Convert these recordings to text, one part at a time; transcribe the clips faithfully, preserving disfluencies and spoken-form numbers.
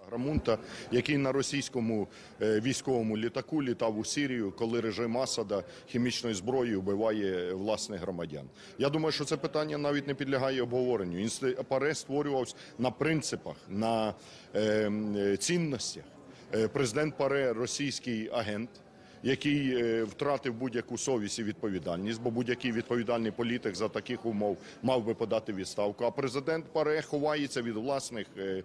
Аграмунта, який на російському е, військовому літаку літав у Сирію, коли режим Асада хімічною зброєю вбиває власних громадян. Я думаю, що це питання навіть не підлягає обговоренню. Інститут ПАРЄ створювався на принципах, на е, цінностях. Е, президент ПАРЄ – російський агент, який е, втратив будь-яку совість і відповідальність, бо будь-який відповідальний політик за таких умов мав би подати відставку. А президент ПАРЄ ховається від власних е,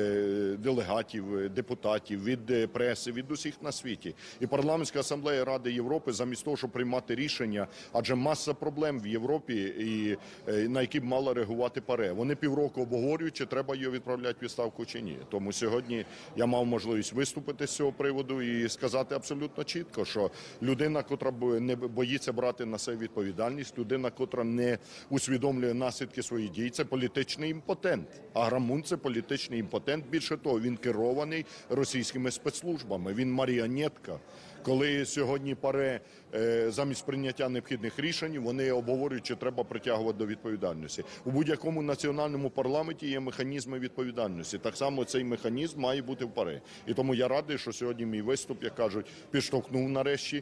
е, делегатів, депутатів, від е, преси, від усіх на світі. І Парламентська асамблея Ради Європи замість того, щоб приймати рішення, адже маса проблем в Європі, і, е, на які б мала реагувати ПАРЄ. Вони півроку обговорюють, чи треба його відправляти в відставку, чи ні. Тому сьогодні я мав можливість виступити з цього приводу і сказати абсолютно чітко, що людина, котра не боїться брати на себе відповідальність, людина, котра не усвідомлює наслідки своїх дій, це політичний імпотент. Аграмунт – це політичний імпотент. Більше того, він керований російськими спецслужбами, він маріонетка. Коли сьогодні ПАРЄ замість прийняття необхідних рішень, вони обговорюють, чи треба притягувати до відповідальності. У будь-якому національному парламенті є механізми відповідальності. Так само цей механізм має бути в ПАРЄ. І тому я радий, що сьогодні мій виступ, як кажуть, підштовхнув нарешті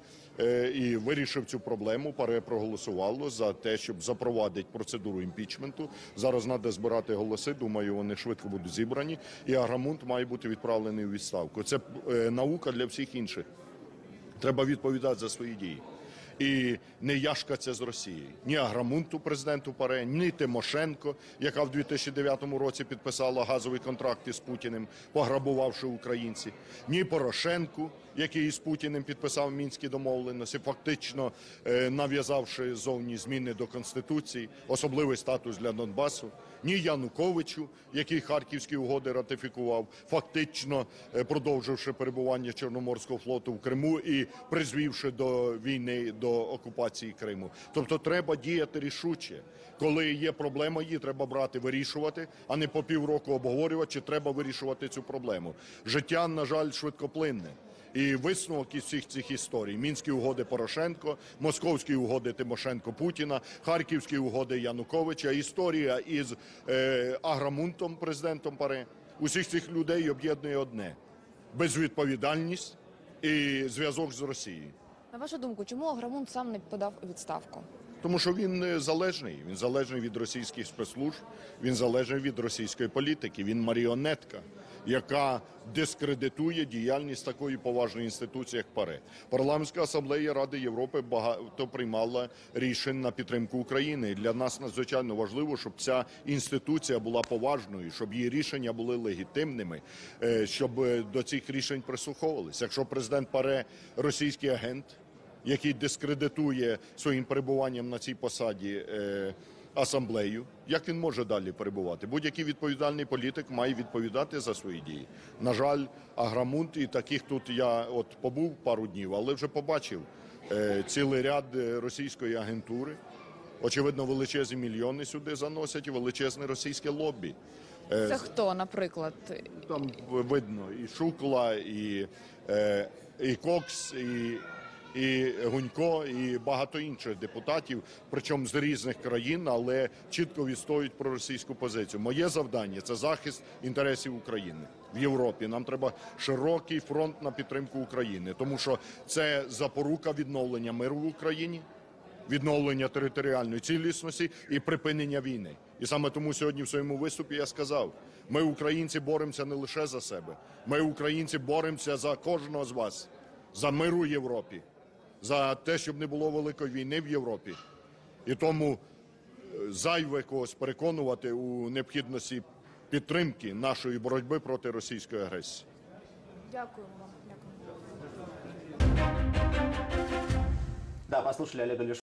і вирішив цю проблему. ПАРЄ проголосувало за те, щоб запровадити процедуру імпічменту. Зараз треба збирати голоси, думаю, вони швидко будуть зібрані. І Аграмунт має бути відправлений у відставку. Це наука для всіх інших. Треба відповідати за свої дії. І не яшкаться з Росією. Ні Аграмунту, президенту ПАРЄ, ні Тимошенко, яка в дві тисячі дев'ятому році підписала газовий контракт із Путіним, пограбувавши українців, ні Порошенку, який із Путіним підписав Мінські домовленості, фактично е, нав'язавши зовні зміни до Конституції, особливий статус для Донбасу, ні Януковичу, який Харківські угоди ратифікував, фактично е, продовживши перебування Чорноморського флоту в Криму і призвівши до війни, до окупації Криму. Тобто треба діяти рішуче. Коли є проблема, її треба брати, вирішувати, а не по півроку обговорювати, чи треба вирішувати цю проблему. Життя, на жаль, швидкоплинне. І висновок із всіх цих історій: Мінські угоди Порошенко, Московські угоди Тимошенко-Путіна, Харківські угоди Януковича, історія із е, Аграмунтом, президентом ПАРЄ. Усіх цих людей об'єднує одне – безвідповідальність і зв'язок з Росією. На вашу думку, чому Аграмунт сам не подав у відставку? Тому що він залежний. Він залежний від російських спецслужб, він залежний від російської політики. Він маріонетка, яка дискредитує діяльність такої поважної інституції, як ПАРЄ. Парламентська асамблея Ради Європи багато приймала рішень на підтримку України. І для нас надзвичайно важливо, щоб ця інституція була поважною, щоб її рішення були легітимними, щоб до цих рішень прислуховувалися. Якщо президент ПАРЄ – російський агент, який дискредитує своїм перебуванням на цій посаді е, асамблею, як він може далі перебувати? Будь-який відповідальний політик має відповідати за свої дії. На жаль, Аграмунт, і таких тут я от побув пару днів, але вже побачив е, цілий ряд російської агентури. Очевидно, величезні мільйони сюди заносять і величезне російське лобі. Це е, хто, наприклад? Там видно і Шукла, і, е, і Кокс, і... і Гунько, і багато інших депутатів, причому з різних країн, але чітко відстоюють проросійську позицію. Моє завдання – це захист інтересів України в Європі. Нам треба широкий фронт на підтримку України, тому що це запорука відновлення миру в Україні, відновлення територіальної цілісності і припинення війни. І саме тому сьогодні в своєму виступі я сказав: ми, українці, боремося не лише за себе, ми, українці, боремося за кожного з вас, за мир у Європі, за те, щоб не було великої війни в Європі. І тому зайве когось переконувати у необхідності підтримки нашої боротьби проти російської агресії. Дякуємо вам. Дякую. Да, послушали Олега Ляшко.